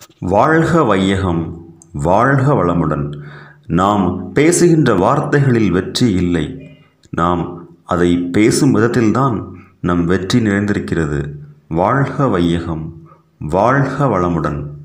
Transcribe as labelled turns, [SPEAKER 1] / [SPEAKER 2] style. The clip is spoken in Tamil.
[SPEAKER 1] வாழ்க வையகம், வாழ்க வளமுடன். நாம் பேசுகின்ற வார்த்தைகளில் வெற்றி இல்லை, நாம் அதை பேசும் விதத்தில்தான் நம் வெற்றி நிறைந்திருக்கிறது. வாழ்க வையகம், வாழ்க வளமுடன்.